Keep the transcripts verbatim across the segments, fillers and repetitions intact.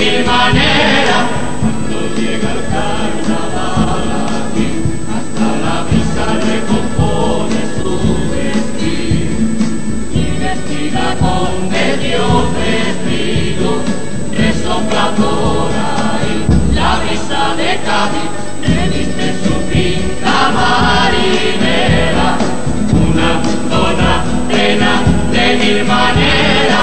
mil maneras. Cuando llega el carnaval aquí, hasta la brisa recompone su vestir. Y vestida con medio vestido, resopla por ahí la brisa de Cádiz, que viste su pinta marinera. Una dona plena de mil maneras.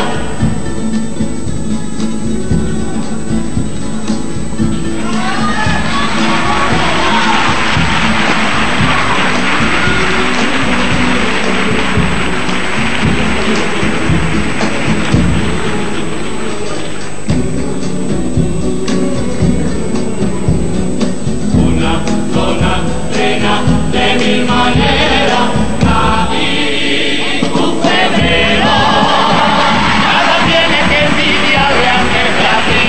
Una dona plena de mil maneras. Cádiz, tu febrero, nada tiene que envidiarle antes de a ti.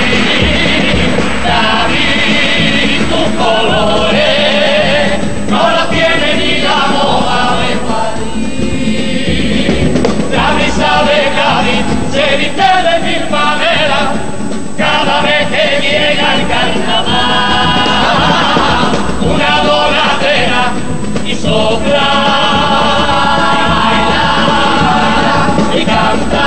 David, tus colores no la tiene ni la moda de París. La brisa de Cádiz se viste de mil maneras cada vez que llega el carnaval. Una donatera y sopla, y baila, y canta.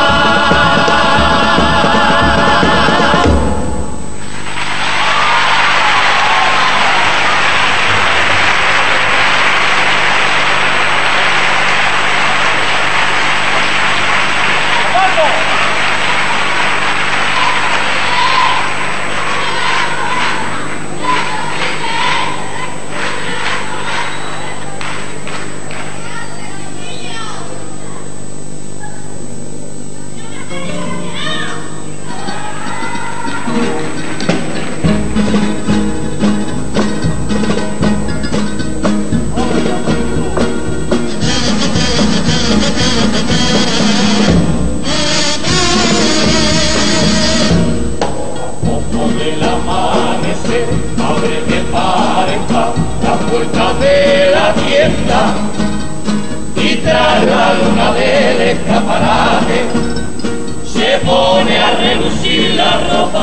Del amanecer, abre de par en par la puerta de la tienda y tras la luna del escaparate se pone a relucir la ropa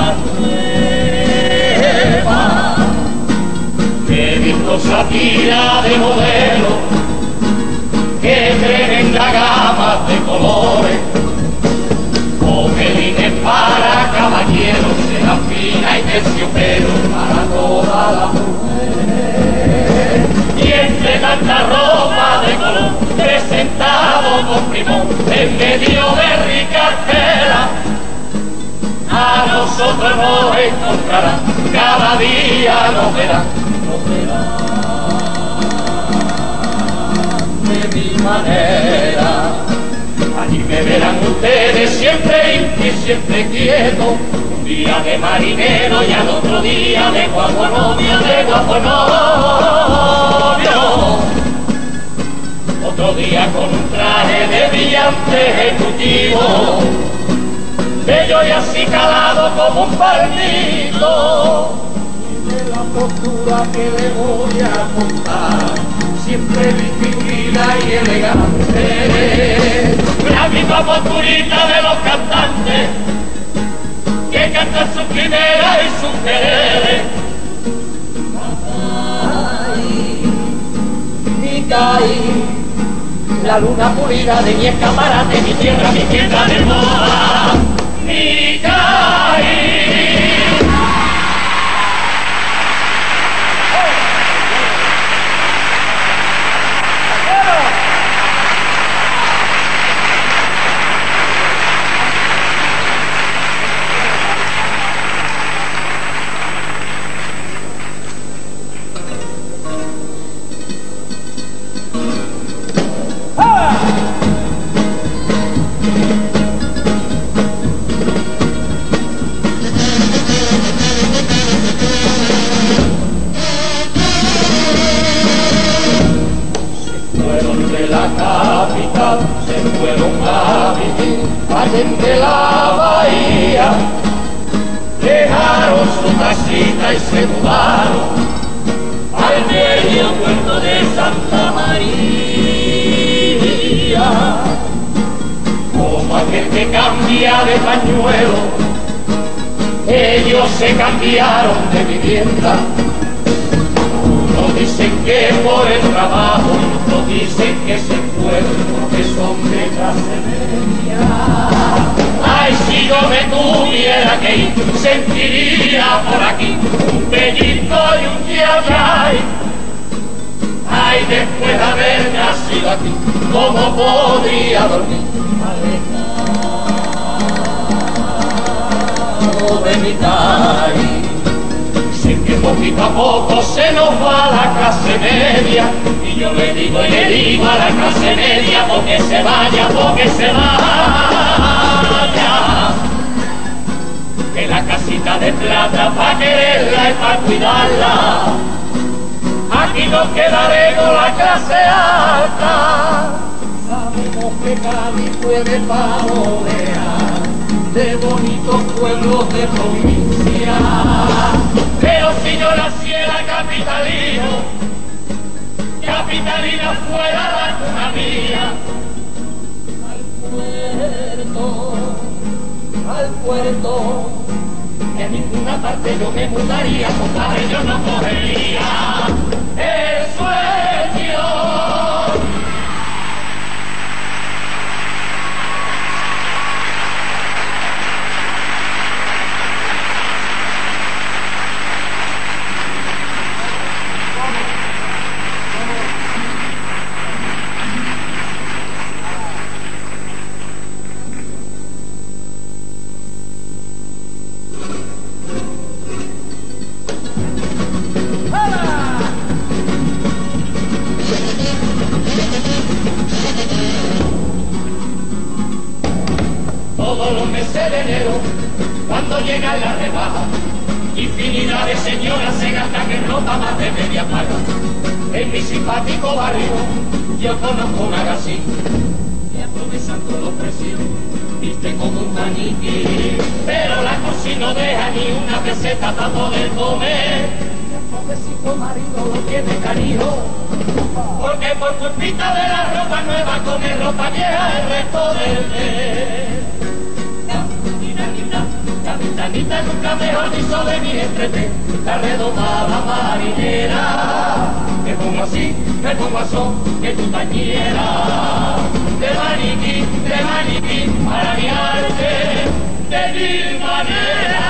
nueva. He visto Shakira de modelo, que tremenda gama de colores, comelines para caballeros, fina y terciopelo para toda la mujer. Y entre tanta ropa de color, presentado con primor en medio de ricas telas, a nosotros nos encontrarán, cada día nos verán, nos verán de mi manera. Allí me verán ustedes siempre y siempre quieto, un día de marinero y al otro día de guapo novio, de guapo novio. Otro día con un traje de brillante ejecutivo, bello y así calado como un palmito. Y de la postura que le voy a contar, siempre distinguida y elegante, la misma posturita de los cantantes que cantan sus primeras y sus quereres. Mi caí, la luna pulida de mi escaparate, mi tierra, mi tierra de moda, mi caí. Se fueron a vivir allá de la bahía, dejaron su casita y se mudaron al medio puerto de Santa María, como aquel que cambia de pañuelo ellos se cambiaron de vivienda. Unos dicen que por el trabajo, otros dicen que se fueron porque son de clase media. Ay, si yo me tuviera que ir, sentiría por aquí un pellizco y un yayay. Ay, después de haber nacido aquí, ¿cómo podría dormir? Alejado de mi país. Sé que poquito a poco se nos va la clase media, y yo le digo y le digo a la clase media, porque se vaya, porque se vaya. Que la casita de plata pa' quererla y pa' cuidarla, aquí nos quedaremos la clase alta. Sabemos que Cádiz puede pavonear de bonitos pueblos de provincia, pero si yo naciera capitalino, capitalina fuera la cuna mía. Al puerto, al puerto, que en ninguna parte yo me mudaría, compadre, yo no cogería el sueño. Todos los meses de enero, cuando llega la rebaja, infinidad de señoras se gastan en ropa más de media paga. En mi simpático barrio yo conozco una gasí, y aprovechando los precios, viste como un maniquí, pero la cosa no deja ni una peseta para poder comer. El pobrecito marido lo tiene cariño, porque por culpita de la ropa nueva come ropa vieja el resto del mes. Capitanita nunca mejor dicho de mi entrete, la redomada marinera. Me pongo así, me pongo así, que tú tañera. De maniquí, de maniquí, para mi arte, de mil maneras.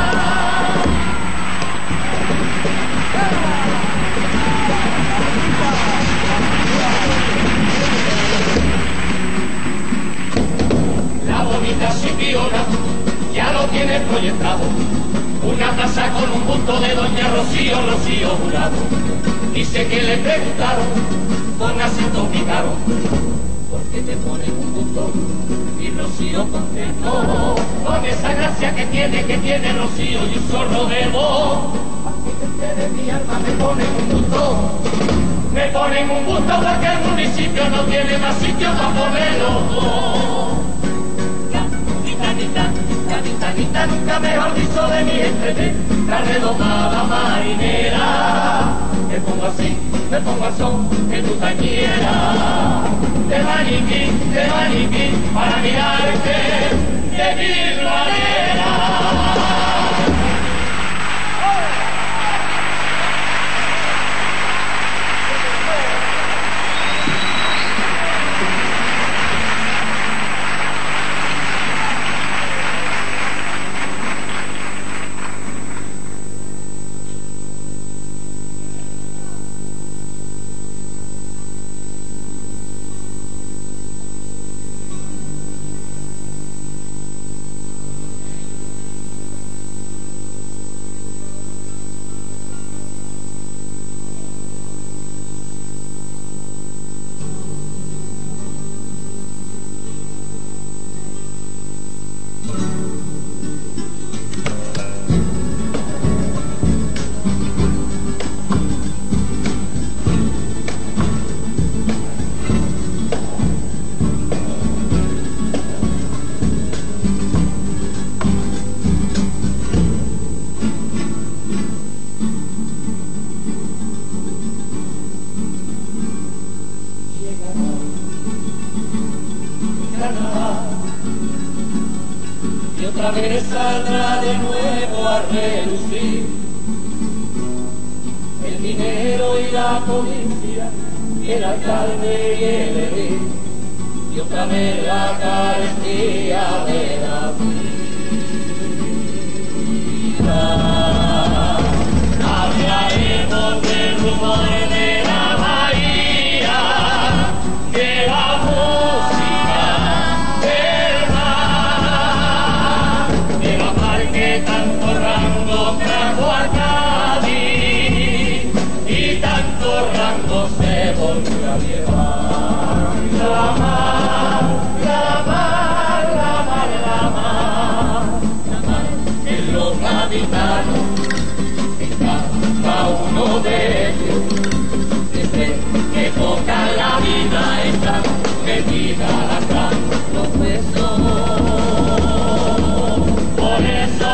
La bonita Sipiona ya lo tiene proyectado, una taza con un busto de doña Rocío, Rocío Jurado. Dice que le preguntaron con acento pícaro, ¿por qué te ponen un busto? Y Rocío contestó, con esa gracia que tiene, que tiene Rocío y un zorro de voz. Así que ustedes, mi alma, me ponen un busto, me ponen un busto porque el municipio no tiene más sitio para ponerlos dos. Capitanita, capitanita, nunca mejor dicho de mi entrete, la redomada marinera. Me pongo así, me pongo al son, que tú tañera. De maniquí, de maniquí, para mirarte de mil maneras. otra vez saldrá de nuevo a relucir el dinero y la codicia, el alcalde y el edil, y otra vez la carestía de la vida. Hablaremos del rumor de la bahía, de la música del mar, de la mar que tanto rango trajo a Cádiz y tanto rango se volvió a llevar. La mar, la mar, la mar, la mar, la mar en los gaditanos, en cada uno de ellos, desde que tocan la vida están metidas atrás los huesos. Por eso,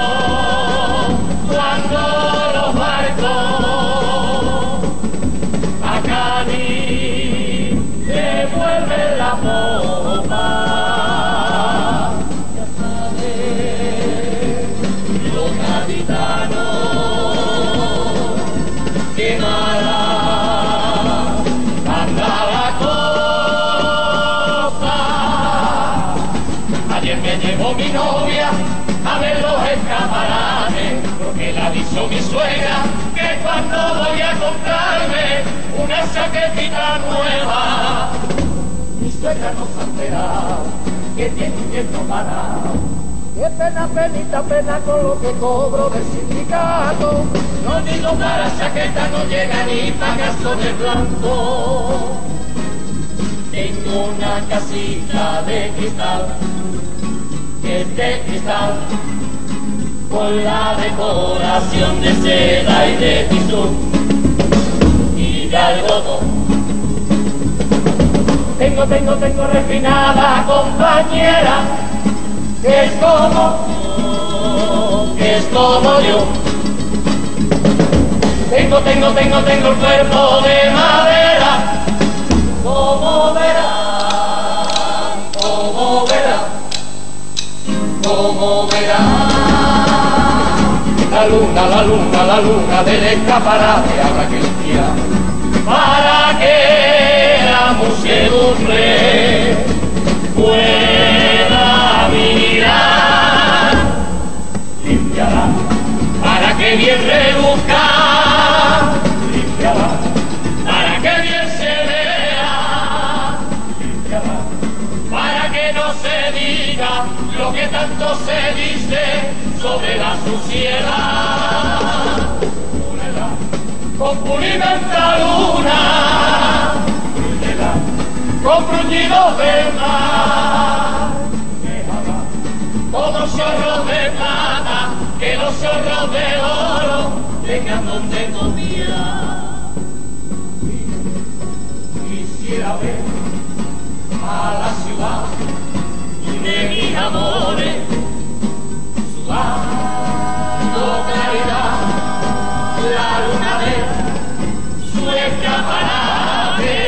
cuando los barcos a Cádiz devuelven la popa, ya sabes, los gaditanos, qué mala anda la cosa. Ayer me llevó mi novia a ver los escaparates, porque le ha dicho mi suegra que cuando voy a comprarme una chaquetita nueva, mi suegra no se ha enterado que tiene un tiempo parado. Qué pena, penita, pena con lo que cobro del sindicato. No digo para chaqueta, no llega ni para gasto de blanco. Tengo una casita de cristal, que es de cristal, con la decoración de seda y de tisú y de algodón. Tengo, tengo, tengo refinada compañera, que es como, que es como yo. Tengo, tengo, tengo, tengo el cuerpo de madera, como verán, como verán, como verán. La luna, la luna, la luna del escaparate habrá que limpiar para que la muchedumbre pueda mirar. Limpiará para que bien reduzca, limpiará para que bien se vea, limpiará para que no se diga lo que tanto se dice sobre la suciedad. Púlela con pulimenta luna, púlela con bruñidos del mar, déjala como chorros de plata, que los chorros de oro tengan donde comía. Quisiera ver a la ciudad de mis amores, sudando claridad, la luna de su escaparate,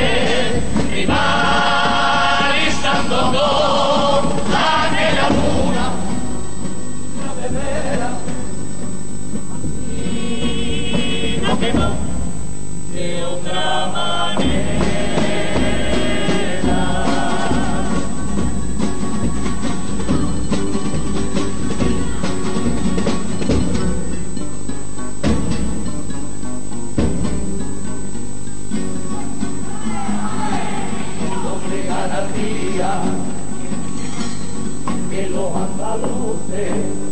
rivalizando con aquella luna, la bebera, y no que no, de otra manera. Que los andaluces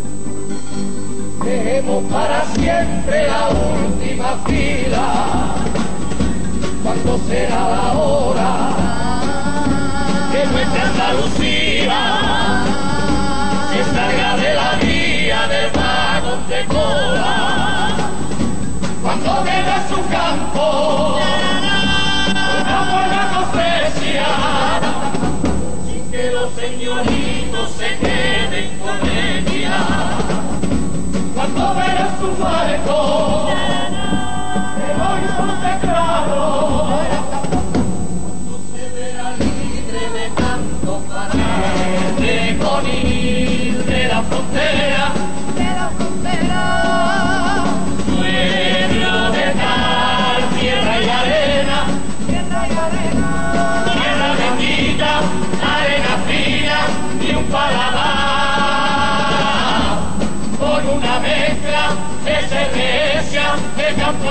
dejemos para siempre la última fila. ¿Cuándo será la hora que nuestra Andalucía se salga de la vía del vagón de cola? Cuando venga su campo una buena cosecha, que los señoritos se queden con ella. Cuando verán su barco, el horizonte claro, cuando se verá libre de tanto parar de conir de la frontera.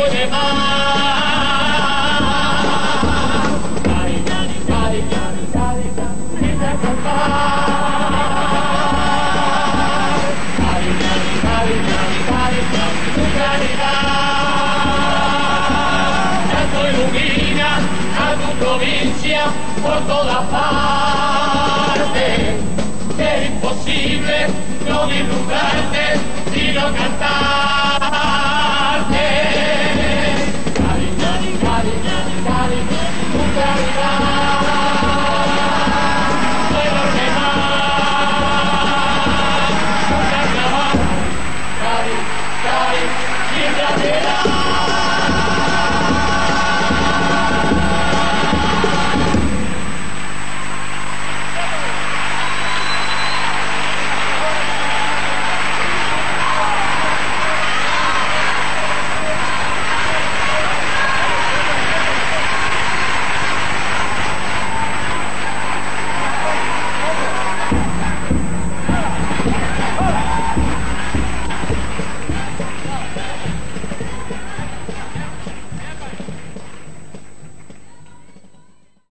y demás. Cari, cari, cari, cari, cari, cari, cari, cari, cari, cari, cari, tu caridad. Tanto ilumina a tu provincia por todas partes, que es imposible no vislumbrarte sino cantar.